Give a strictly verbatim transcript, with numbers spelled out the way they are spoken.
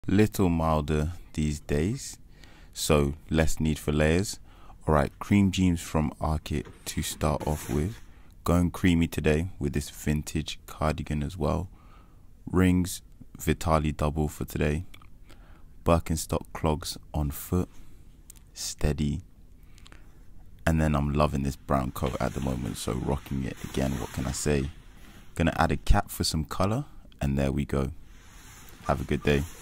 Little milder these days, so less need for layers. Alright, cream jeans from Arcit to start off with. Going creamy today with this vintage cardigan as well. Rings, Vitali double for today. Birkenstock clogs on foot, steady. And then I'm loving this brown coat at the moment, so rocking it again. What can I say? Gonna add a cap for some color, and there we go. Have a good day.